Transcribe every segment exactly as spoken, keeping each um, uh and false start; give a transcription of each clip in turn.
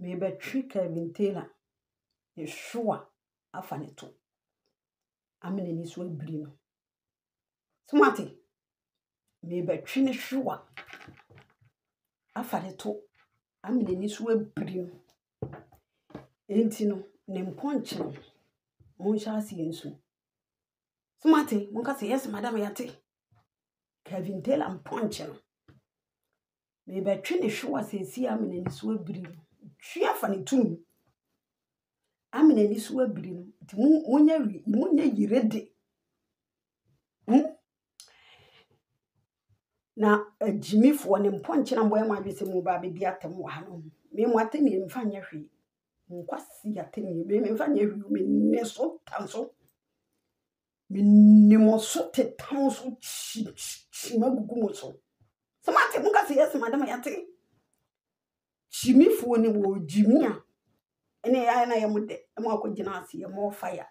me be twi Kevin Taylor e sure afa ne to amene ni so abiri no smart me be twi ne sure afa ne to amene ni so abiri no enti no ne mponche no mo sha ase ensu smart mo ka say yes madam yate Kevin Taylor mponche no me be twi ne sure se si amene ni so abiri no twi afa ne to amene ni so abiri no ti munya wi munya yirede hm na ajimifo ne mponche na boye ma bese mu ba be atem wa no me mu atemi mfa nya hwe nkwasi atemi me mfa nya hwe me ne so tanso me ne mo so tetanso chi magugu mo so smart mu ka se yes madam yate chimifo ne wo jimia ene ya na yemude e mo akogina ase ye mo fire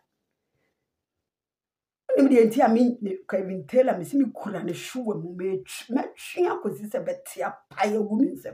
nim de enti ami Kevin Taylor me simi kura ne hwe mu me matwi akosi se betia paye gu mi nsem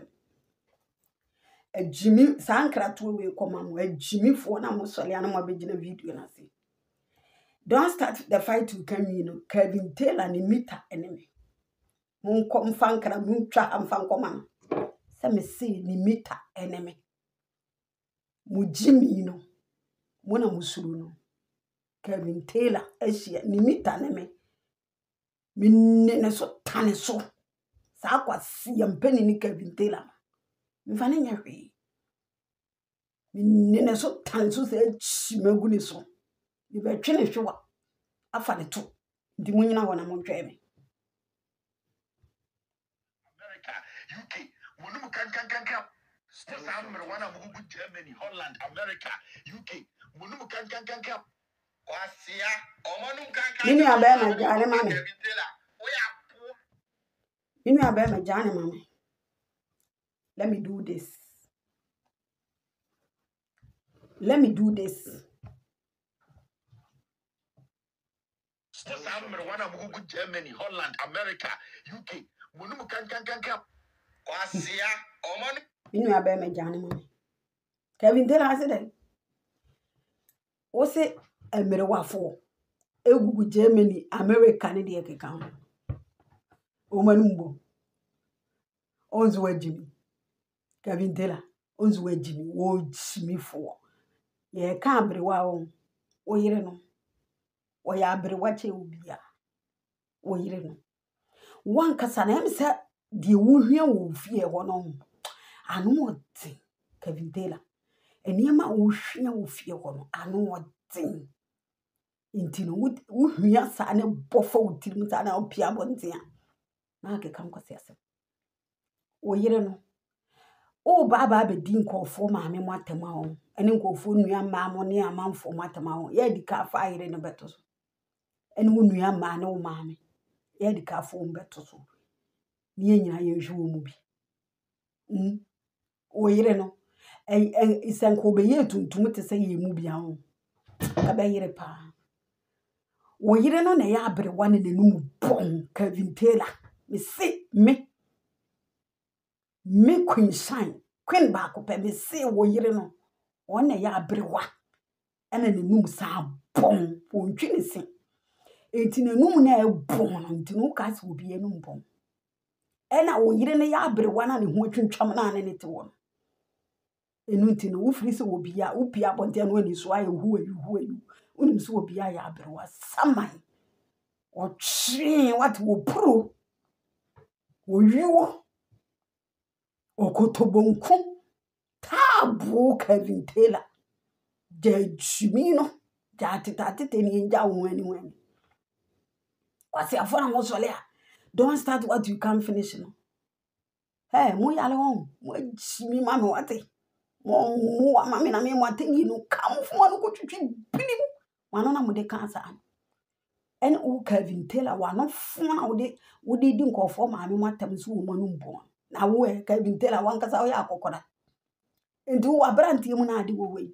ajimi sankrato we koma mo ajimifo na mo sole ana mo begina video na se don't start the fight to come you know Kevin Taylor ni meter enemy mun kom fankra mun twa amfan koma se me se ni meter enemy mu jimi no mo na musuru no Kevin Taylor ehia ni meter enemy minne ne so tane so sa kwasi yampani ni Kevin Taylor mfane nya hwe minne ne so tane so se chimagu ni so ni be twe ne hwewa afa ne to ndi munyina wona mo ntwe me America U K wonu kan kan kan kan still number one amugu Germany Holland America U K wonu kan kan kan kan kwasia omonu kan kan mini abe na jare mame mini abe na jare mame let me do this let me do this still number one amugu Germany Holland America U K wonu kan kan kan kan kwasia omonu mini abe na jare mame Kevin Taylor ase dey o se emere wafo egugu Germany America ne de keka ho o manumbo onzu wajimi Kevin Taylor onzu wajimi wo chimifo ye ka abrewa o oyire no o ya abrewa che obia oyire no wan kasa na em se de wo hwia wo fie ho no anu oti Kevin Taylor eniema wo hwia wo fie ho no anu oti intino wo hwia sa ne bofo utirim sa na opia bontia na ke kan kwase asem oyire no o baba abedi nkofo maame mo atema ho ene nkofo nua maamo ne amanfo mo atema ho ye dika fa ayire ne beto so ene wo nua maane wo maame ye dika fa wo beto so ne nyina ye hwe wo mu bi mm oyire no eh isanko be ye tuntum te se ye mu bia ho ka be yire pa oyire no na ya abrewa ne nenum bon Kevin Taylor me se me me queen shine queen ba ko pe me se oyire no ona ya abrewa ena nenum sa bon pontwi ne se enti nenum na e bon no enti no ka se obi enum bon ena oyire ne ya abrewa na ne ho atwintwam na ne ne te won enu enti no wo firi se obi a wo pia bonte no ani so aye hu ayu hu ayu unim se obi a ya abrewa saman o twi what wo pro wo yiwo okotobonku tabu Kevin Taylor jachimino jatitatete ni nja wani wani kwasi afona mo sole a don't start what you can't finish no hey mo yale won mo jimi ma me wate mo mo ma me na me mo atenyi no kam fo no ko twitwi bilim wano na mo de kansa en o Kevin Taylor wano fo na wo de wo de di nkofo ma me mo atam so wo manu mbo na wo e Kevin Taylor wan kasa wo ya akokoda enti wo abrantie mu na ade wo we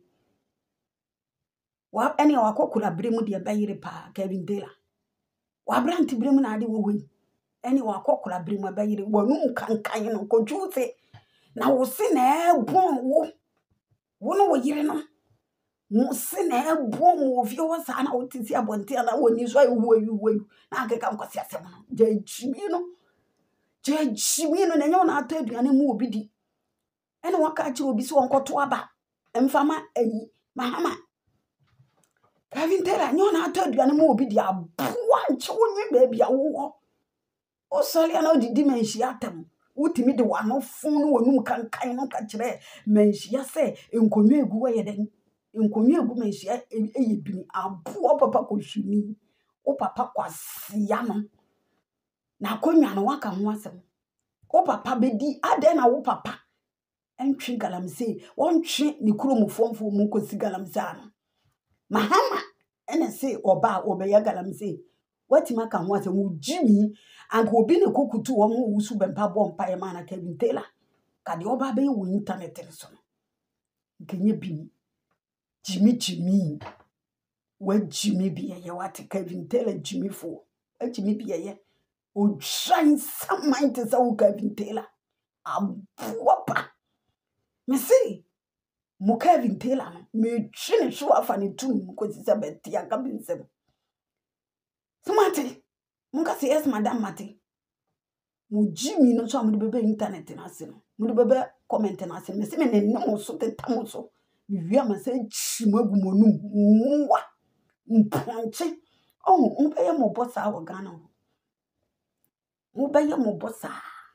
wa ene wa kokura bremu de bayire pa Kevin Taylor wa abrantie bremu na ade wo we ene wa kokura bremu bayire wonu kankan no ko juze na wo se na ebon wo wono wo yire no mo se na ebo mo ofie wo sa na wo tisi abonte na wo ni so ayu ayu ayu na akeka nkwasi asem no je jimi no je jimi no na nyo na ata aduane mu obi di ene waka chi obi so onkoto aba emfama ayi mahama Kevin Taylor nyo na ata aduane mu obi di aboa nche wonwe ba bia wo o sole na odidi menhia atam wutimi de wano fun no wonum kankan no ka kire menhia se enkonwa egu wo ye den enkonwa egu menhia eye bini aboa papa ko hwini o papa kwasia no na konwa no waka ho asem o papa bedi ade na wo papa entwe galamse wontwe ni kuromufomfo mu kosi galamse ano mahama ene se oba obeya galamse wati maka ho asem wo jimi and obi ne kokutu wo mu wusu bempa bompa e mana Kevin Taylor ka de oba be wo internet so no nkenye bimi jimi jimi wa jimi biye ye wati Kevin Taylor jimi fo a jimi biye ye o shine some mind to say Kevin Taylor abuapa me say mo Kevin Taylor no me twene hwe afa ne tum ko sisa beti aka binsem smart Munga say yes madam mate mu jimi no so amde bebe internet na ase no mu bebe comment na ase me se me ne no so tetam so mi wi ma say chima gumonum nwa mponche oh mu be ye mo bossa wa Ghana mu be ye mo bossa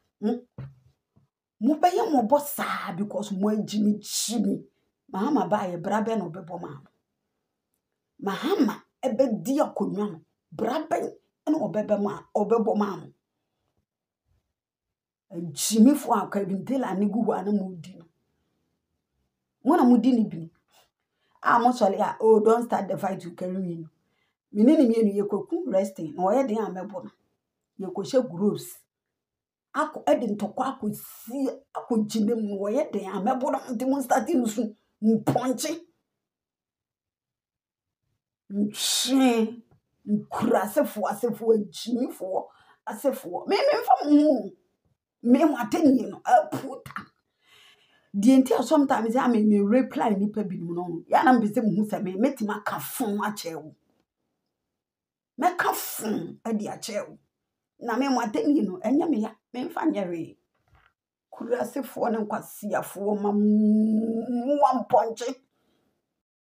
mu be ye mo bossa because mo jimi jimi mahama ba ye brabe no bebo ma mahama ebe di akonwa no brabe eno obebe ma obebo ma jimi fo aka Kevin Taylor ni gugu ana mudi no wona mudi ni bi ah mo sole ah oh don't start the fight you carry me minini mienu yekoku resting no ye den amebo no yekoshe gross ako edin tokwa akosi akoginem no ye den amebo no ntimo start nsu mponche nchi nkurasefo asefo jimifo asefo me me mfa mu me mwateni no aputa die nti sometimes ya me me reply nipa binim no ya na mpese mu se me metima ka fon achewo me ka fon adi achewo na me mwateni no enye me ya me mfa nyere kurasefo ne nkwasiafo ma mwa mponche